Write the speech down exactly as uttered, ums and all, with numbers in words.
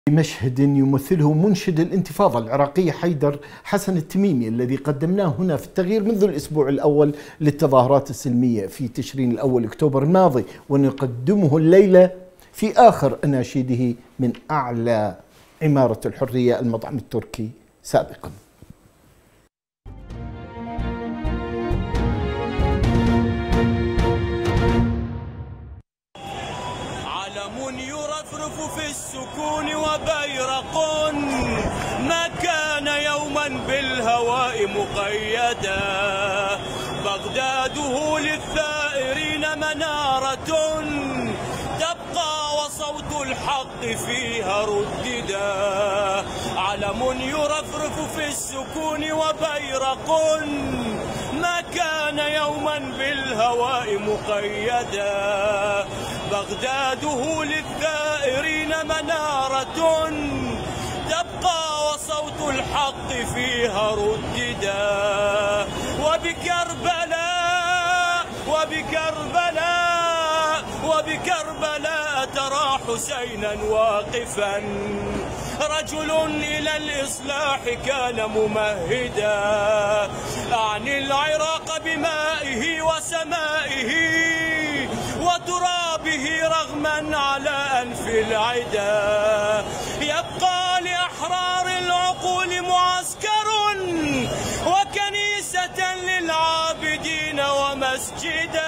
مشهد يمثله منشد الانتفاضة العراقية حيدر حسن التميمي الذي قدمناه هنا في التغيير منذ الأسبوع الأول للتظاهرات السلمية في تشرين الأول أكتوبر الماضي، ونقدمه الليلة في آخر أناشيده من أعلى عمارة الحرية المطعم التركي سابقا. علم يرفرف في السكون وبيرق ما كان يوما بالهواء مقيدا، بغداده للثائرين منارة تبقى وصوت الحق فيها رددا. علم يرفرف في السكون وبيرق ما كان يوما بالهواء مقيدا، بغداده للثائرين منارة تبقى وصوت الحق فيها رددا. وبكربلاء وبكربلاء وبكربلاء ترى حسينا واقفا، رجل إلى الإصلاح كان ممهدا. أعني العراق بمائه وسمائه وترابه رغما على أنف العدا. يبقى لأحرار العقول معسكر وكنيسة للعابدين ومسجدا.